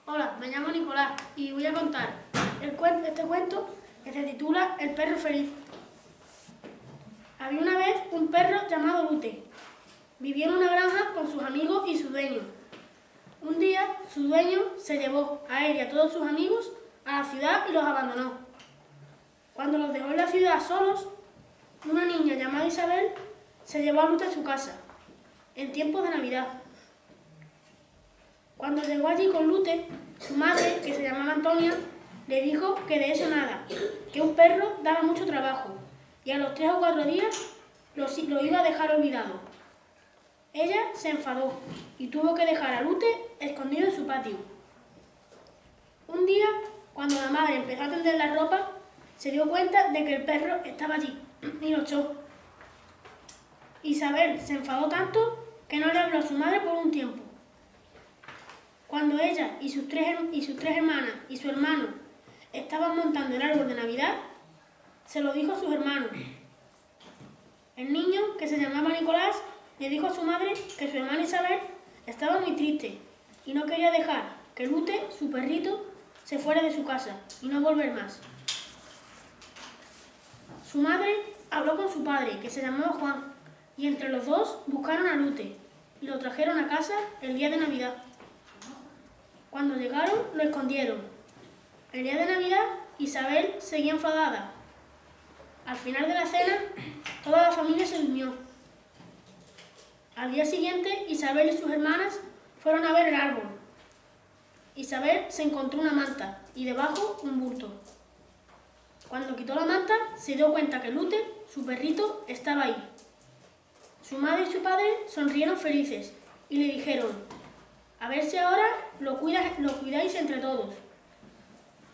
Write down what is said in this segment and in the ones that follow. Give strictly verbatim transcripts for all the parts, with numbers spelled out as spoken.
Hola, me llamo Nicolás y voy a contar el cuento, este cuento que se titula El perro feliz. Había una vez un perro llamado Lute. Vivía en una granja con sus amigos y su dueño. Un día su dueño se llevó a él y a todos sus amigos a la ciudad y los abandonó. Cuando los dejó en la ciudad solos, una niña llamada Isabel se llevó a Lute a su casa, en tiempos de Navidad. Cuando llegó allí con Lute, su madre, que se llamaba Antonia, le dijo que de eso nada, que un perro daba mucho trabajo y a los tres o cuatro días lo, lo iba a dejar olvidado. Ella se enfadó y tuvo que dejar a Lute escondido en su patio. Un día, cuando la madre empezó a tender la ropa, se dio cuenta de que el perro estaba allí y lo echó. Isabel se enfadó tanto que no le habló a su madre por un tiempo. Cuando ella y sus, tres, y sus tres hermanas y su hermano estaban montando el árbol de Navidad, se lo dijo a sus hermanos. El niño, que se llamaba Nicolás, le dijo a su madre que su hermana Isabel estaba muy triste y no quería dejar que Lute, su perrito, se fuera de su casa y no volver más. Su madre habló con su padre, que se llamaba Juan, y entre los dos buscaron a Lute y lo trajeron a casa el día de Navidad. Cuando llegaron, lo escondieron. El día de Navidad, Isabel seguía enfadada. Al final de la cena, toda la familia se durmió. Al día siguiente, Isabel y sus hermanas fueron a ver el árbol. Isabel se encontró una manta y debajo un bulto. Cuando quitó la manta, se dio cuenta que Lute, su perrito, estaba ahí. Su madre y su padre sonrieron felices y le dijeron: a ver si ahora lo, cuidas, lo cuidáis entre todos.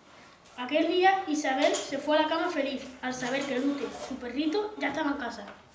Aquel día Isabel se fue a la cama feliz al saber que Lute, su perrito, ya estaba en casa.